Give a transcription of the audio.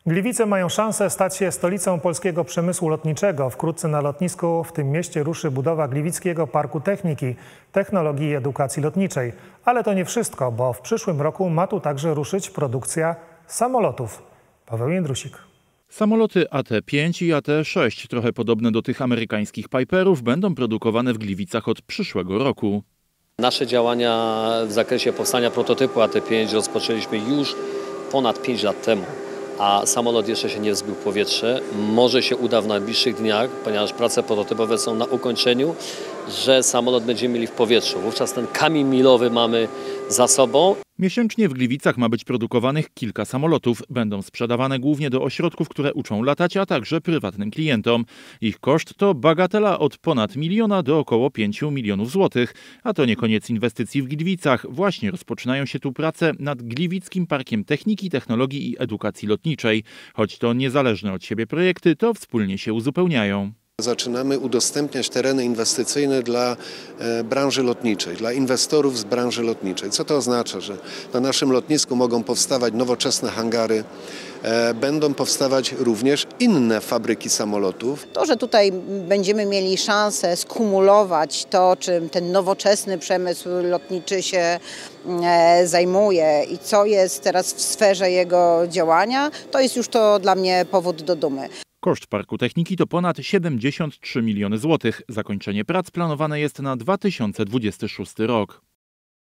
Gliwice mają szansę stać się stolicą polskiego przemysłu lotniczego. Wkrótce na lotnisku w tym mieście ruszy budowa Gliwickiego Parku Techniki, Technologii i Edukacji Lotniczej. Ale to nie wszystko, bo w przyszłym roku ma tu także ruszyć produkcja samolotów. Paweł Jędrusik. Samoloty AT-5 i AT-6, trochę podobne do tych amerykańskich Piperów, będą produkowane w Gliwicach od przyszłego roku. Nasze działania w zakresie powstania prototypu AT-5 rozpoczęliśmy już ponad 5 lat temu, a samolot jeszcze się nie wzbił w powietrze. Może się uda w najbliższych dniach, ponieważ prace prototypowe są na ukończeniu, że samolot będziemy mieli w powietrzu. Wówczas ten kamień milowy mamy za sobą. Miesięcznie w Gliwicach ma być produkowanych kilka samolotów. Będą sprzedawane głównie do ośrodków, które uczą latać, a także prywatnym klientom. Ich koszt to bagatela od ponad 1 miliona do około 5 milionów złotych. A to nie koniec inwestycji w Gliwicach. Właśnie rozpoczynają się tu prace nad Gliwickim Parkiem Techniki, Technologii i Edukacji Lotniczej. Choć to niezależne od siebie projekty, to wspólnie się uzupełniają. Zaczynamy udostępniać tereny inwestycyjne dla branży lotniczej, dla inwestorów z branży lotniczej. Co to oznacza? Że na naszym lotnisku mogą powstawać nowoczesne hangary, będą powstawać również inne fabryki samolotów. To, że tutaj będziemy mieli szansę skumulować to, czym ten nowoczesny przemysł lotniczy się zajmuje i co jest teraz w sferze jego działania, to jest już to dla mnie powód do dumy. Koszt Parku Techniki to ponad 73 miliony złotych. Zakończenie prac planowane jest na 2026 rok.